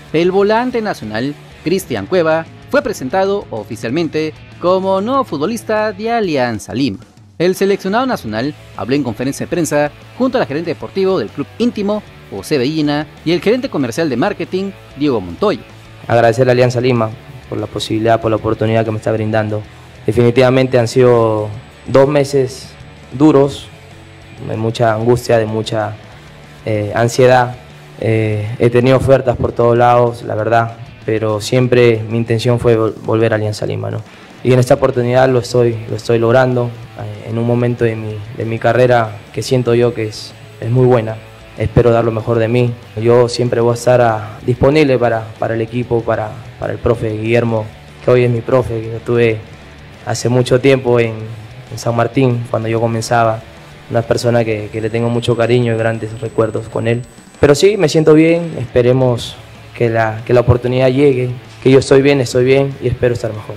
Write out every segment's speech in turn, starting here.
el volante nacional Cristian Cueva fue presentado oficialmente como nuevo futbolista de Alianza Lima. El seleccionado nacional habló en conferencia de prensa junto al gerente deportivo del club íntimo, José Bellina, y el gerente comercial de marketing, Diego Montoya. Agradecer a Alianza Lima por la posibilidad, por la oportunidad que me está brindando. Definitivamente han sido 2 meses duros, de mucha angustia, de mucha ansiedad. He tenido ofertas por todos lados, la verdad, pero siempre mi intención fue volver a Alianza Lima, ¿no? Y en esta oportunidad lo estoy logrando, en un momento de mi carrera que siento yo que es muy buena. Espero dar lo mejor de mí. Yo siempre voy a estar disponible para el equipo, para el profe Guillermo, que hoy es mi profe, que yo tuve hace mucho tiempo en San Martín, cuando yo comenzaba. Una persona que le tengo mucho cariño y grandes recuerdos con él. Pero sí, me siento bien, esperemos que la oportunidad llegue, que yo estoy bien y espero estar mejor.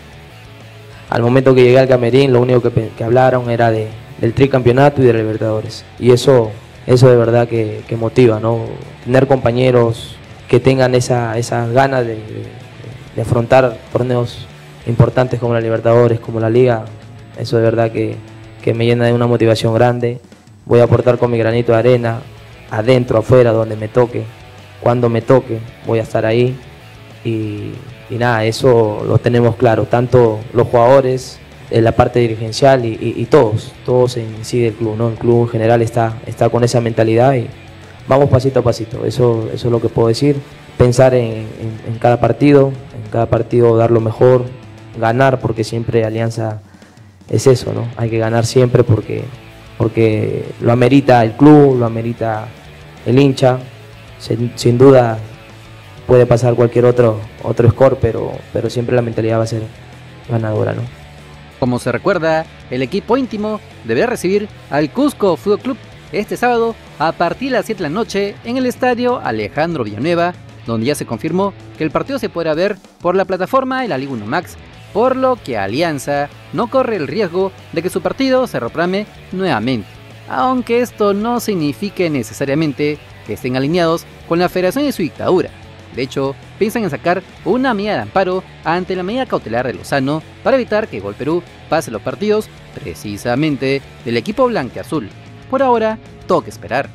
Al momento que llegué al camerín, lo único que hablaron era del tricampeonato y de Libertadores. Y eso de verdad que motiva, ¿no? Tener compañeros que tengan esas ganas de afrontar torneos importantes como la Libertadores, como la Liga, eso de verdad que me llena de una motivación grande. Voy a aportar con mi granito de arena, adentro, afuera, donde me toque, cuando me toque, voy a estar ahí. Y nada, eso lo tenemos claro, tanto los jugadores, la parte dirigencial y todos en sí del club, ¿no? El club en general está con esa mentalidad y vamos pasito a pasito, eso es lo que puedo decir. Pensar en cada partido, dar lo mejor, ganar, porque siempre Alianza es eso, ¿no? Hay que ganar siempre porque lo amerita el club, lo amerita el hincha. Sin duda puede pasar cualquier otro score, pero siempre la mentalidad va a ser ganadora, ¿no? Como se recuerda, el equipo íntimo deberá recibir al Cusco Fútbol Club este sábado a partir de las 7 de la noche en el estadio Alejandro Villanueva, donde ya se confirmó que el partido se podrá ver por la plataforma de la Liga 1 Max, por lo que Alianza no corre el riesgo de que su partido se reprograme nuevamente, aunque esto no signifique necesariamente que estén alineados con la federación y su dictadura. De hecho, piensan en sacar una medida de amparo ante la medida cautelar de Lozano para evitar que Gol Perú pase los partidos precisamente del equipo blanquiazul. Por ahora, toca esperar.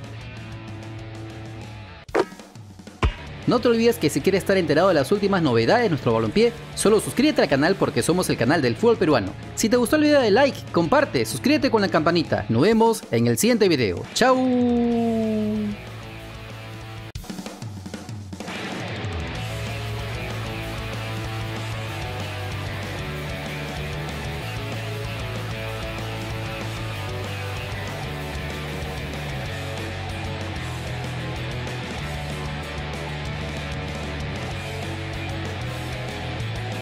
No te olvides que si quieres estar enterado de las últimas novedades de nuestro balompié, solo suscríbete al canal porque somos el canal del fútbol peruano. Si te gustó el video, dale like, comparte, suscríbete con la campanita. Nos vemos en el siguiente video. ¡Chao!